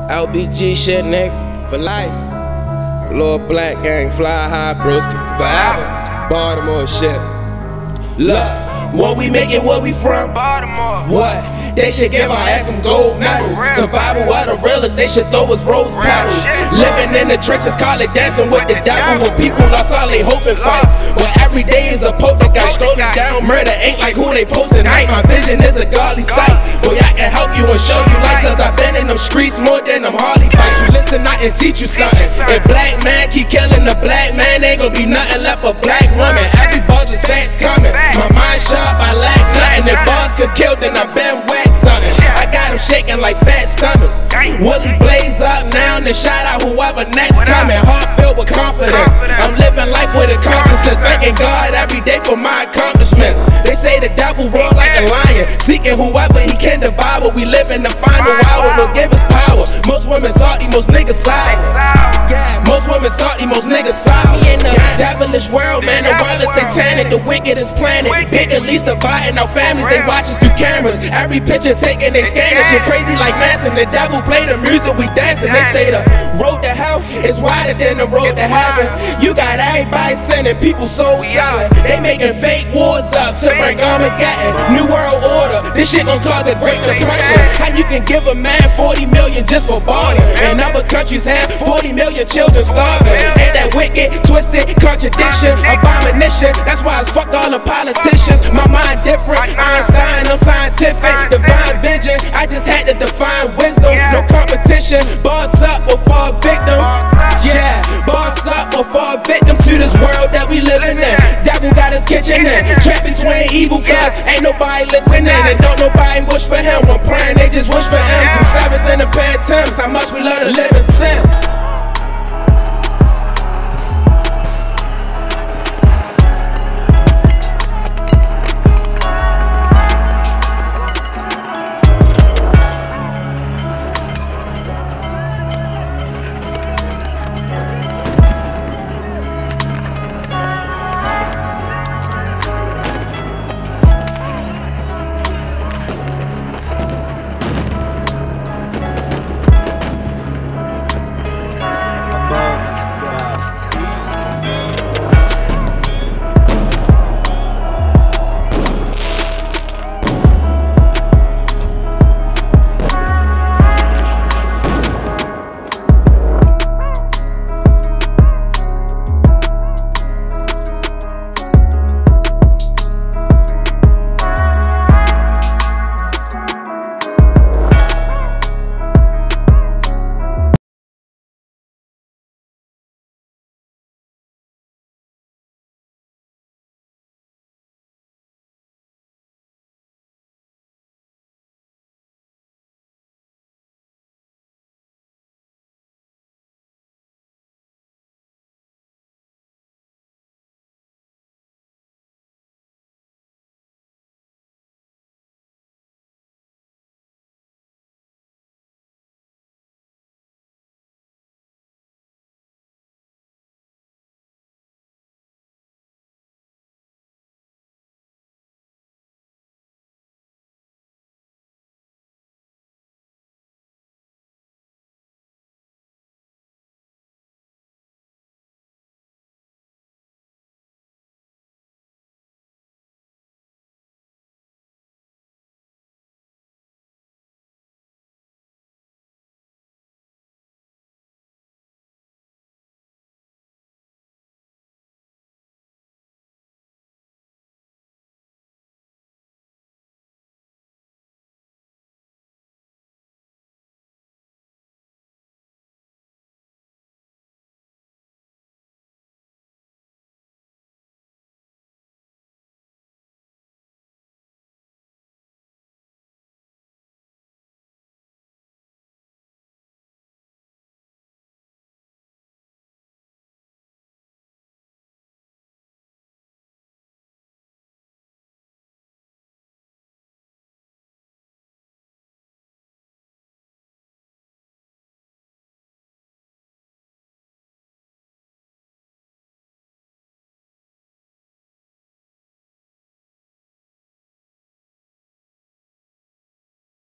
LBG shit, nigga, for life. Lord Black Gang, fly high, broski, forever. Baltimore shit. Look, when we make it where we from, Baltimore. What? They should give our ass some gold medals. Survival of the realest, they should throw us rose petals. Living in the trenches, call it dancing with the devil. When people lost all they hope and fight. But every day is a poke that got strolling down. Murder ain't like who they post tonight. My vision is a godly sight. Boy, I can help you and show you light, cause I've been in them streets more than them Harley bikes. You listen, I can teach you something. If black man keep killing the black man, ain't gonna be nothing left but black woman. Every buzz is facts coming. My mind sharp, I lack nothing. If bars could kill, then I've been whacked something. I got them shaking like fat stomachs. Willie Blaze up now, and shout out whoever next coming. Heart filled with confidence. I'm living life with a conscience, thanking God every day for my accomplishments. They say the devil roar like a lion, seeking whoever he can devour. We live in the final hour, will give us power. Most women salty, most niggas sour. Most women salty, most niggas sour. In the devilish world, man, the world is satanic, the wicked is planning. Big at least dividing our families, they watch us through cameras. Every picture taken, they scanning shit crazy like Manson. The devil play the music, we dancing. They say the road to hell is wider than the road to heaven. You got everybody sending people soul selling. They making fake wars up to bring Armageddon. New world order, this shit gon' cause a great depression. How you can give a man 40 million just for balling? And other countries have 40 million children starving. Ain't that wicked, twisted, contradiction, abomination? That's why it's fuck all the politicians. My mind different, Einstein, I'm scientific. Divine vision, I just had to define wisdom. No competition, boss up or fall victim. Yeah, boss up or fall victim to this world that we living in. Devil got his kitchen in, trapped between evil cuz ain't nobody listening. And don't nobody wish for him, when praying they just wish for him. Some sevens and a pair of Timbs, how much we love to live in sin.